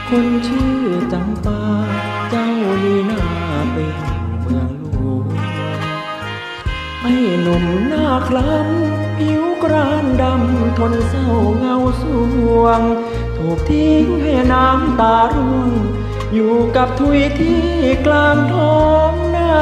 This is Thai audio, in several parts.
คนชื่อจำปาเจ้าลีนาเป็นเมืองหลวงไอ้หนุ่มหน้าคล้ำผิวกรานดำทนเศร้าเงาสวงถูกทิ้งให้น้ำตาร่วงอยู่กับทุยที่กลางท้องนา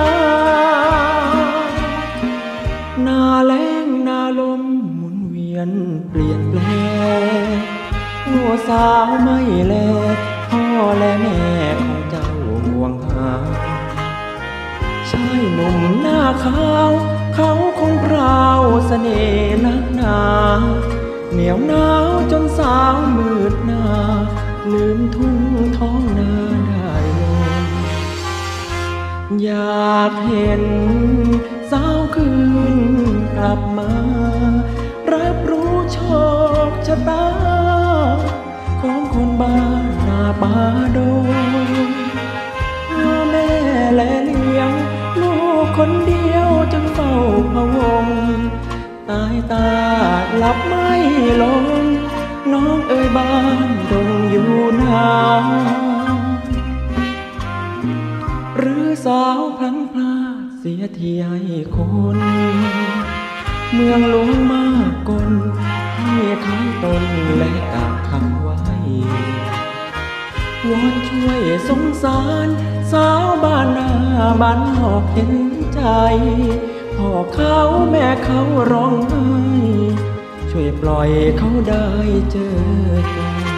นาแล้งนาลมหมุนเวียนเปลี่ยนแปลงโอ้สาวไม่แลพ่อและแม่ของเจ้าห่วงหาชายหนุ่มหน้าขาวเขาคงพราวเสน่ห์นักหนาเหนียวหนาวจนสาวมืดหน้าลืมทุ่งท้องนาได้ลงอยากเห็นสาวคืนกลับมารับรู้โชคชะตาของคนบ้านนาป่าดงพ่อแม่และเลี้ยงลูกคนเดียวจึงเฝ้าพะวงตายตาหลับไม่ลงน้องเอ่ยบ้านดงอยู่นาหรือสาวพลั้งพลาดเสียทีให้คนเมืองหลวงมากกลให้ขายตนและกักขังไว้วอนช่วยสงสารสาวบ้านนาบ้านนอกเห็นใจพ่อเขาแม่เขาร้องไห้ช่วยปล่อยเขาได้เจอกัน